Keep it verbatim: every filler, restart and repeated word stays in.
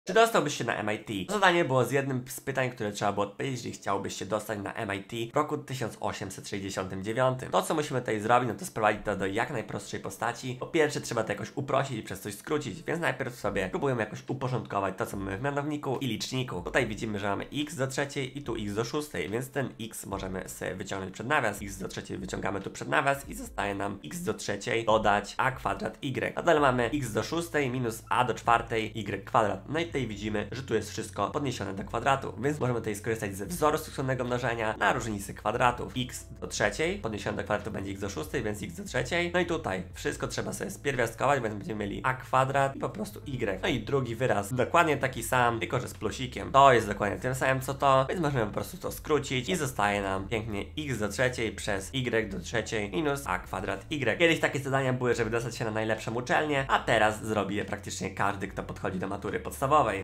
Czy dostałbyś się na M I T? To zadanie było z jednym z pytań, które trzeba było odpowiedzieć, jeżeli chciałbyś się dostać na M I T w roku tysiąc osiemset sześćdziesiątym dziewiątym. To, co musimy tutaj zrobić, no to sprowadzić to do jak najprostszej postaci. Po pierwsze, trzeba to jakoś uprościć i przez coś skrócić, więc najpierw sobie próbujemy jakoś uporządkować to, co mamy w mianowniku i liczniku. Tutaj widzimy, że mamy x do trzeciej i tu x do szóstej, więc ten x możemy sobie wyciągnąć przed nawias, x do trzeciej wyciągamy tu przed nawias i zostaje nam x do trzeciej dodać a kwadrat y. A dalej mamy x do szóstej minus a do czwartej y kwadrat. No i tutaj widzimy, że tu jest wszystko podniesione do kwadratu, więc możemy tutaj skorzystać ze wzoru skróconego mnożenia na różnicy kwadratów. X do trzeciej podniesione do kwadratu będzie x do szóstej, więc x do trzeciej. No i tutaj wszystko trzeba sobie spierwiastkować, więc będziemy mieli a kwadrat i po prostu y. No i drugi wyraz dokładnie taki sam, tylko że z plusikiem. To jest dokładnie tym samym co to, więc możemy po prostu to skrócić i zostaje nam pięknie x do trzeciej przez y do trzeciej minus a kwadrat y. Kiedyś takie zadania były, żeby dostać się na najlepszą uczelnię, a teraz zrobi je praktycznie każdy, kto podchodzi do matury podstawowej.